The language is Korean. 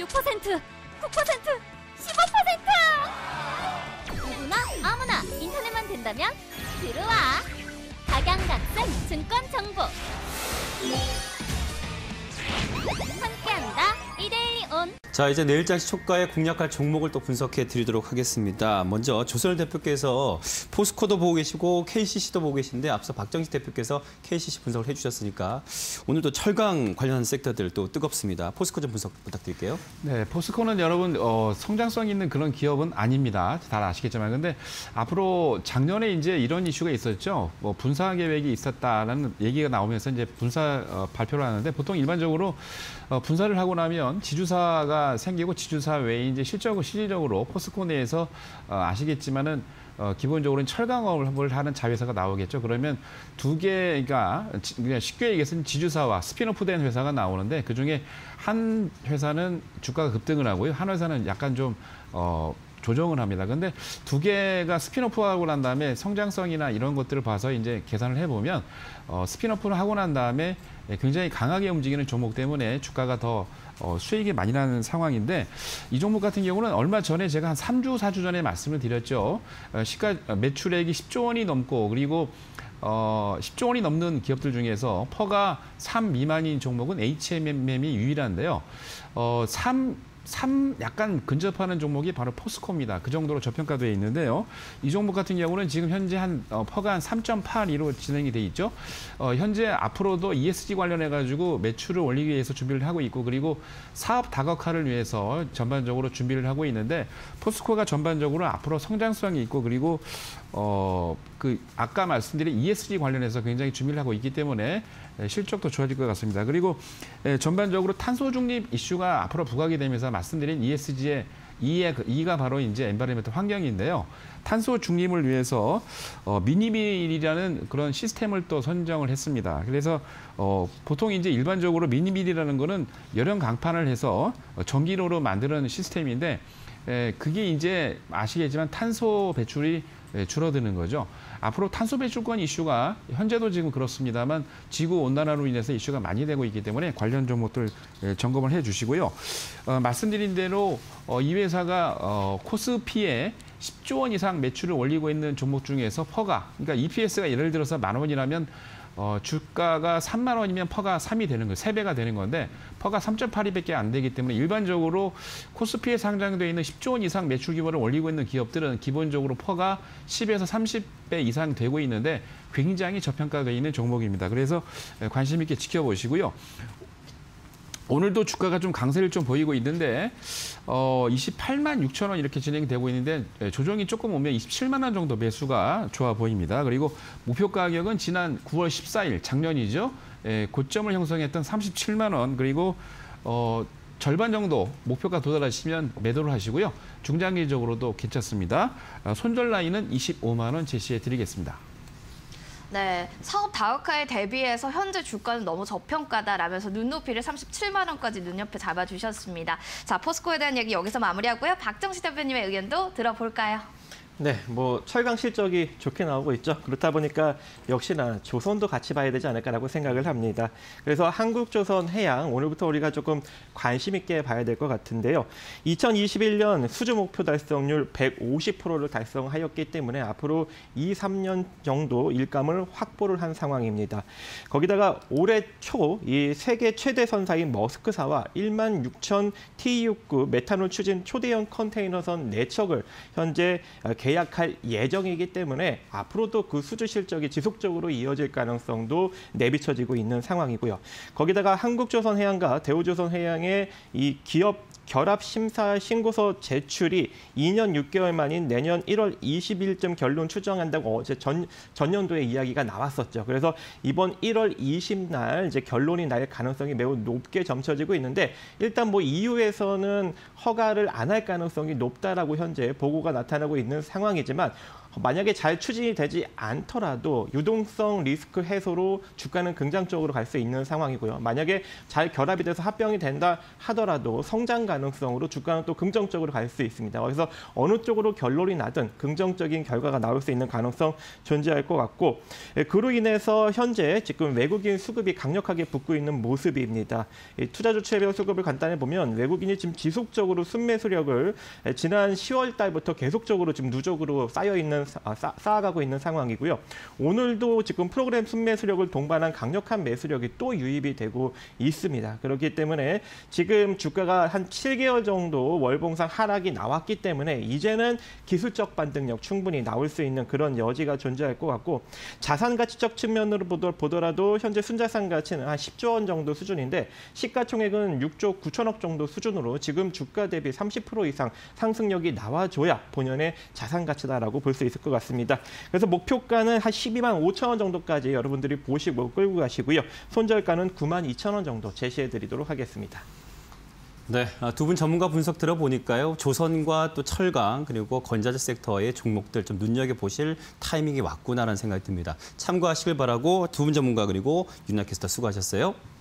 6%, 9%, 15%! 누구나 아무나 인터넷만 된다면 들어와! 각양각색 증권 정보 함께한다. 이데일리 온. 자, 이제 내일장 시초가에 공략할 종목을 또 분석해 드리도록 하겠습니다. 먼저 조선일 대표께서 포스코도 보고 계시고 KCC도 보고 계신데 앞서 박정식 대표께서 KCC 분석을 해주셨으니까 오늘도 철강 관련한 섹터들 또 뜨겁습니다. 포스코 좀 분석 부탁드릴게요. 네, 포스코는 여러분 성장성 있는 그런 기업은 아닙니다. 다 아시겠지만 근데 앞으로 작년에 이제 이런 이슈가 있었죠. 뭐 분사 계획이 있었다라는 얘기가 나오면서 이제 분사 발표를 하는데 보통 일반적으로 분사를 하고 나면 지주사가 생기고 지주사 외에 이제 실질적으로 포스코 내에서 아시겠지만은 기본적으로는 철강업을 하는 자회사가 나오겠죠. 그러면 두 개가 그냥 쉽게 얘기해서 지주사와 스피노프된 회사가 나오는데 그중에 한 회사는 주가가 급등을 하고요. 한 회사는 약간 좀 조정을 합니다. 근데 두 개가 스피노프하고 난 다음에 성장성이나 이런 것들을 봐서 이제 계산을 해보면 스피노프를 하고 난 다음에 굉장히 강하게 움직이는 종목 때문에 주가가 더 수익이 많이 나는 상황인데 이 종목 같은 경우는 얼마 전에 제가 한 3주, 4주 전에 말씀을 드렸죠. 매출액이 10조 원이 넘고 그리고 10조 원이 넘는 기업들 중에서 퍼가 3 미만인 종목은 HMM이 유일한데요. 3 약간 근접하는 종목이 바로 포스코입니다. 그 정도로 저평가되어 있는데요. 이 종목 같은 경우는 지금 현재 퍼가 한 3.82로 진행이 돼 있죠. 현재 앞으로도 ESG 관련해가지고 매출을 올리기 위해서 준비를 하고 있고 그리고 사업 다각화를 위해서 전반적으로 준비를 하고 있는데 포스코가 전반적으로 앞으로 성장성이 있고 그리고 아까 말씀드린 ESG 관련해서 굉장히 준비를 하고 있기 때문에 실적도 좋아질 것 같습니다. 그리고 전반적으로 탄소 중립 이슈가 앞으로 부각이 되면서 말씀드린 ESG의 E가 바로 이제 엔바이러먼트 환경인데요. 탄소 중립을 위해서 미니빌이라는 그런 시스템을 또 선정을 했습니다. 그래서 보통 이제 일반적으로 미니빌이라는 거는 열연 강판을 해서 전기로로 만드는 시스템인데 그게 이제 아시겠지만 탄소 배출이 줄어드는 거죠. 앞으로 탄소 배출권 이슈가 현재도 지금 그렇습니다만 지구 온난화로 인해서 이슈가 많이 되고 있기 때문에 관련 종목들 점검을 해주시고요. 말씀드린 대로 이 회사가 코스피에 10조 원 이상 매출을 올리고 있는 종목 중에서 퍼가 그러니까 EPS가 예를 들어서 10,000원이라면 주가가 3만 원이면 퍼가 3이 되는 거예요. 3배가 되는 건데 퍼가 3.82밖에 안 되기 때문에 일반적으로 코스피에 상장되어 있는 10조 원 이상 매출 규모를 올리고 있는 기업들은 기본적으로 퍼가 10에서 30배 이상 되고 있는데 굉장히 저평가되어 있는 종목입니다. 그래서 관심 있게 지켜보시고요. 오늘도 주가가 좀 강세를 좀 보이고 있는데 28만 6천 원 이렇게 진행되고 있는데 조정이 조금 오면 27만 원 정도 매수가 좋아 보입니다. 그리고 목표 가격은 지난 9월 14일 작년이죠. 고점을 형성했던 37만 원 그리고 절반 정도 목표가 도달하시면 매도를 하시고요. 중장기적으로도 괜찮습니다. 손절 라인은 25만 원 제시해 드리겠습니다. 네, 사업 다각화에 대비해서 현재 주가는 너무 저평가다라면서 눈높이를 37만 원까지 눈옆에 잡아주셨습니다. 자, 포스코에 대한 얘기 여기서 마무리하고요. 박정식 대표님의 의견도 들어볼까요? 네, 뭐 철강 실적이 좋게 나오고 있죠. 그렇다 보니까 역시나 조선도 같이 봐야 되지 않을까라고 생각을 합니다. 그래서 한국조선해양 오늘부터 우리가 조금 관심 있게 봐야 될 것 같은데요. 2021년 수주 목표 달성률 150%를 달성하였기 때문에 앞으로 2, 3년 정도 일감을 확보를 한 상황입니다. 거기다가 올해 초 이 세계 최대 선사인 머스크사와 16,000 TEU 메탄올 추진 초대형 컨테이너선 4척을 현재 계약할 예정이기 때문에 앞으로도 그 수주 실적이 지속적으로 이어질 가능성도 내비쳐지고 있는 상황이고요. 거기다가 한국조선해양과 대우조선해양의 이 기업 결합 심사 신고서 제출이 2년 6개월 만인 내년 1월 20일쯤 결론 추정한다고 어제 전년도에 이야기가 나왔었죠. 그래서 이번 1월 20날 이제 결론이 날 가능성이 매우 높게 점쳐지고 있는데 일단 뭐 EU에서는 허가를 안 할 가능성이 높다라고 현재 보고가 나타나고 있는 상황이지만 만약에 잘 추진이 되지 않더라도 유동성 리스크 해소로 주가는 긍정적으로 갈 수 있는 상황이고요. 만약에 잘 결합이 돼서 합병이 된다 하더라도 성장 가능성으로 주가는 또 긍정적으로 갈 수 있습니다. 그래서 어느 쪽으로 결론이 나든 긍정적인 결과가 나올 수 있는 가능성 존재할 것 같고, 그로 인해서 현재 지금 외국인 수급이 강력하게 붙고 있는 모습입니다. 투자 주체별 수급을 간단히 보면 외국인이 지금 지속적으로 순매수력을 지난 10월 달부터 계속적으로 지금 누적으로 쌓아가고 있는 상황이고요. 오늘도 지금 프로그램 순매수력을 동반한 강력한 매수력이 또 유입이 되고 있습니다. 그렇기 때문에 지금 주가가 한 7개월 정도 월봉상 하락이 나왔기 때문에 이제는 기술적 반등력 충분히 나올 수 있는 그런 여지가 존재할 것 같고, 자산 가치적 측면으로 보더라도 현재 순자산 가치는 한 10조 원 정도 수준인데 시가총액은 6조 9천억 정도 수준으로 지금 주가 대비 30% 이상 상승력이 나와줘야 본연의 자산 가치다라고 볼 수 있을 것 같습니다. 그래서 목표가는 한 12만 5천 원 정도까지 여러분들이 보시고 끌고 가시고요. 손절가는 9만 2천 원 정도 제시해드리도록 하겠습니다. 네, 두 분 전문가 분석 들어보니까요. 조선과 또 철강 그리고 건자재 섹터의 종목들 좀 눈여겨보실 타이밍이 왔구나라는 생각이 듭니다. 참고하시길 바라고 두 분 전문가 그리고 윤나 캐스터 수고하셨어요.